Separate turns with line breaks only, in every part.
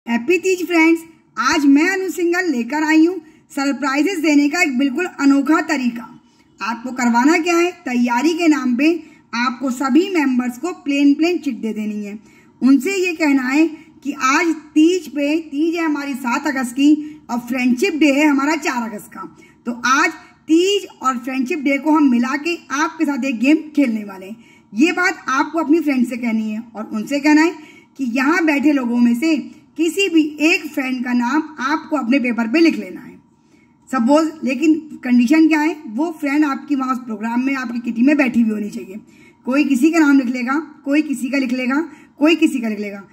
Happy Teej friends. आज मैं अनु सिंघल लेकर आई हूँ सरप्राइजेस देने का एक बिल्कुल अनोखा तरीका। आपको करवाना क्या है, तैयारी के नाम पे आपको सभी मेंबर्स को प्लेन चिट दे देनी है। उनसे ये कहना है कि आज तीज है हमारी 7 अगस्त की और फ्रेंडशिप डे है हमारा 4 अगस्त का। तो आज तीज और फ्रेंडशिप डे को हम मिला के आपके साथ एक गेम खेलने वाले हैं। ये बात आपको अपनी फ्रेंड से कहनी है और उनसे कहना है कि यहाँ बैठे लोगों में से किसी भी एक फ्रेंड का नाम आपको अपने पेपर पे लिख लेना है सपोज। लेकिन कंडीशन क्या है, वो फ्रेंड आपकी वहां उस प्रोग्राम में आपकी किटी में बैठी हुई होनी चाहिए। कोई किसी का नाम लिख लेगा, कोई किसी का लिख लेगा, कोई किसी का लिख लेगा।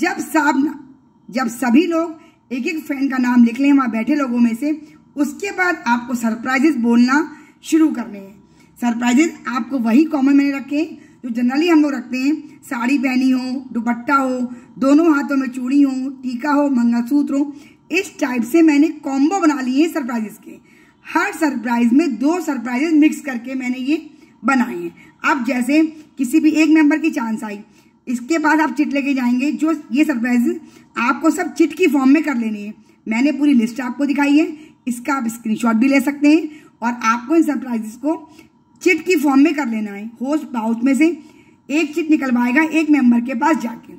जब सभी लोग एक एक फ्रेंड का नाम लिख लें वहां बैठे लोगों में से, उसके बाद आपको सरप्राइजेस बोलना शुरू करने हैं। सरप्राइजेस आपको वही कॉमन मैंने रखे जो जनरली हम लोग रखते हैं। साड़ी पहनी हो, दुपट्टा हो, दोनों हाथों में चूड़ी हो, टीका हो, मंगलसूत्र हो, इस टाइप से मैंने कॉम्बो बना लिए हैं सरप्राइजेस के। हर सरप्राइज में 2 सरप्राइजेस मिक्स करके मैंने ये बनाए हैं। अब जैसे किसी भी एक मेंबर की चांस आई, इसके बाद आप चिट लेके जाएंगे। जो ये सरप्राइजेस आपको सब चिट की फॉर्म में कर लेनी है। मैंने पूरी लिस्ट आपको दिखाई है, इसका आप स्क्रीनशॉट भी ले सकते हैं और आपको इन सरप्राइजेस को चिट की फॉर्म में कर लेना है। होस्ट पाउच में से एक चिट निकलवाएगा एक मेंबर के पास जाके।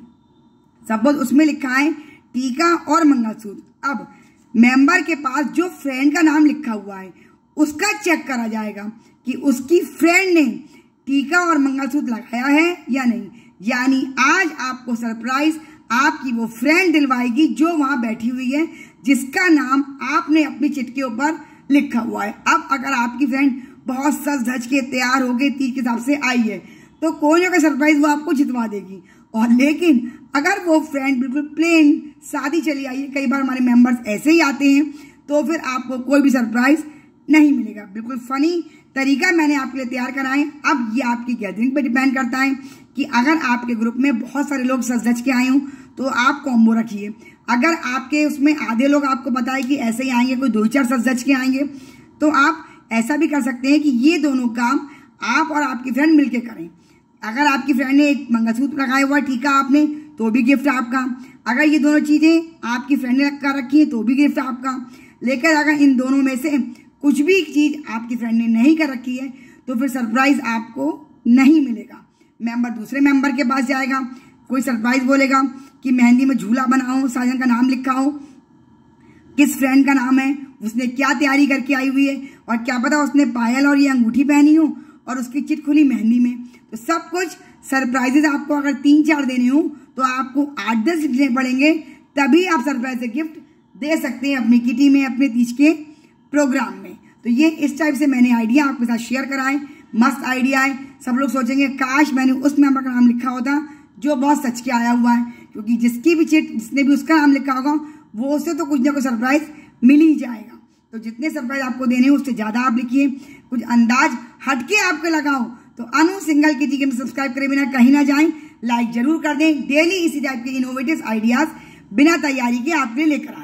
सपोज उसमें लिखा है टीका और मंगलसूत्र। अब मेंबर के पास जो फ्रेंड का नाम लिखा हुआ है उसका चेक करा जाएगा कि उसकी फ्रेंड ने टीका और मंगलसूत्र लगाया है या नहीं। यानी आज आपको सरप्राइज आपकी वो फ्रेंड दिलवाएगी जो वहां बैठी हुई है, जिसका नाम आपने अपनी चिट के ऊपर लिखा हुआ है। अब अगर आपकी फ्रेंड बहुत सज धज के तैयार हो गई, तीज के हिसाब से आई है, तो कोई ना कोई सरप्राइज वो आपको जितवा देगी। और लेकिन अगर वो फ्रेंड बिल्कुल प्लेन सादी चली आई है, कई बार हमारे मेंबर्स ऐसे ही आते हैं, तो फिर आपको कोई भी सरप्राइज नहीं मिलेगा। बिल्कुल फनी तरीका मैंने आपके लिए तैयार करा है। अब ये आपकी गैदरिंग पे डिपेंड करता है कि अगर आपके ग्रुप में बहुत सारे लोग सज धज के आए हों तो आप कॉम्बो रखिए। अगर आपके उसमें आधे लोग आपको बताए कि ऐसे ही आएंगे, कोई 2-4 सज धज के आएंगे, तो आप ऐसा भी कर सकते हैं कि ये दोनों काम आप और आपकी फ्रेंड मिलके करें। अगर आपकी फ्रेंड ने एक मंगलसूत्र लगाया हुआ टीका आपने, तो भी गिफ्ट आपका। अगर ये दोनों चीजें आपकी फ्रेंड ने कर रखी है तो भी गिफ्ट आपका। लेकिन अगर इन दोनों में से कुछ भी चीज आपकी फ्रेंड ने नहीं कर रखी है तो फिर सरप्राइज आपको नहीं मिलेगा। मेंबर दूसरे मेंबर के पास जाएगा, कोई सरप्राइज बोलेगा कि मेहंदी में झूला बनाओ, साजन का नाम लिखा हो, किस फ्रेंड का नाम है, उसने क्या तैयारी करके आई हुई है, और क्या पता उसने पायल और ये अंगूठी पहनी हो और उसकी चिट खुली मेहंदी में। तो सब कुछ सरप्राइजेस आपको अगर 3-4 देने हो तो आपको 8-10 लिखने पड़ेंगे, तभी आप सरप्राइज से गिफ्ट दे सकते हैं अपनी किटी में, अपने तीज के प्रोग्राम में। तो ये इस टाइप से मैंने आइडिया आपके साथ शेयर करा है। मस्त आइडिया है। सब लोग सोचेंगे काश मैंने उस मेंबर का नाम लिखा होता जो बहुत सच के आया हुआ है, क्योंकि जिसकी भी चिट जिसने भी उसका नाम लिखा होगा वो उससे तो कुछ ना कुछ सरप्राइज मिल ही जाएगा। तो जितने सरप्राइज आपको देने हैं उससे ज्यादा आप लिखिए। कुछ अंदाज हटके आपको लगाओ तो अनु सिंघल की टीम सब्सक्राइब करे बिना कहीं ना जाएं, लाइक जरूर कर दें। डेली इसी टाइप के इनोवेटिव आइडियाज बिना तैयारी के आपके लेकर आए।